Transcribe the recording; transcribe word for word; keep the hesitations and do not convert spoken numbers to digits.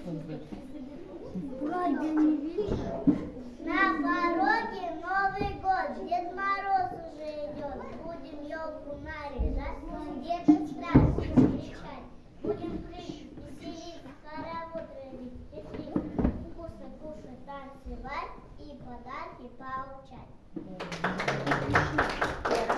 На пороге Новый год, Дед Мороз уже идет. Будем елку наряжать, Деда страшно встречать. Будем прыгать, веселиться, хоровод родить, веселиться, вкусно кушать, танцевать и подарки получать.